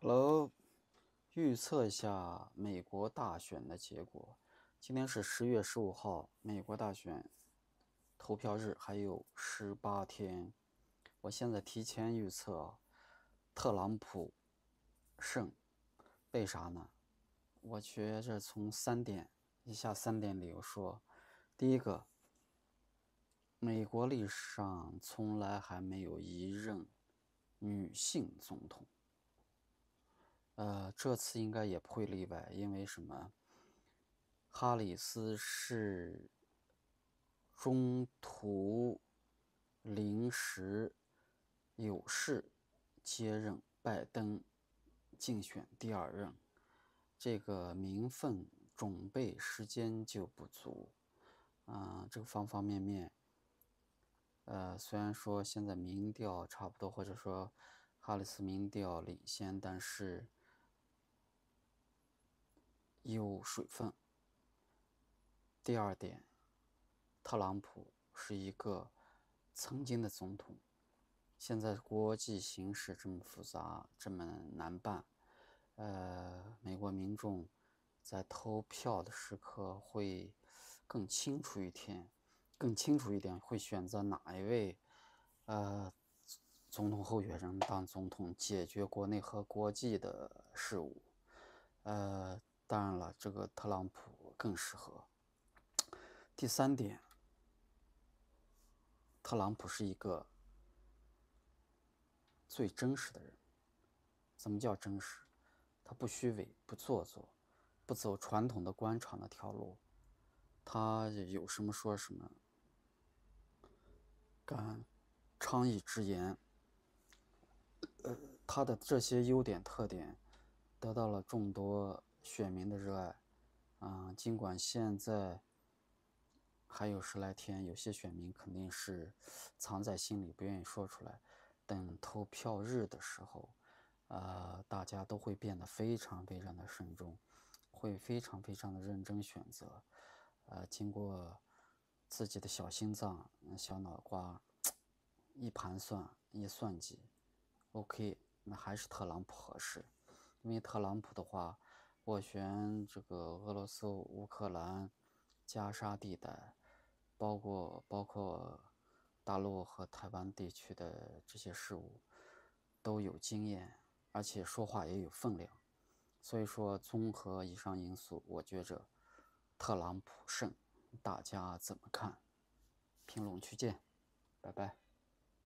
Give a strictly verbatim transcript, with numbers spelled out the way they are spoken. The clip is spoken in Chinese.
Hello，预测一下美国大选的结果。今天是十月十五号，美国大选投票日还有十八天。我现在提前预测特朗普胜，为啥呢？我觉着从三点以下三点理由说，第一个，美国历史上从来还没有一任女性总统。呃，这次应该也不会例外，因为什么？哈里斯是中途临时有事接任拜登竞选第二任，这个名分准备时间就不足，啊、呃，这个方方面面，呃，虽然说现在民调差不多，或者说哈里斯民调领先，但是有水分。第二点，特朗普是一个曾经的总统，现在国际形势这么复杂，这么难办，呃，美国民众在投票的时刻会更清楚一点，更清楚一点会选择哪一位，呃，总统候选人当总统，解决国内和国际的事务。呃，当然了，这个特朗普更适合。第三点，特朗普是一个最真实的人。怎么叫真实？他不虚伪，不做作，不走传统的官场那条路，他有什么说什么，敢倡议直言。呃，他的这些优点特点得到了众多选民的热爱。啊、呃，尽管现在还有十来天，有些选民肯定是藏在心里，不愿意说出来。等投票日的时候，呃，大家都会变得非常非常的慎重，会非常非常的认真选择。呃，经过自己的小心脏、小脑瓜一盘算、一算计，OK，那还是特朗普合适。因为特朗普的话，斡旋这个俄罗斯、乌克兰、加沙地带，包括包括大陆和台湾地区的这些事务，都有经验，而且说话也有分量。所以说，综合以上因素，我觉着特朗普胜。大家怎么看？评论区见，拜拜。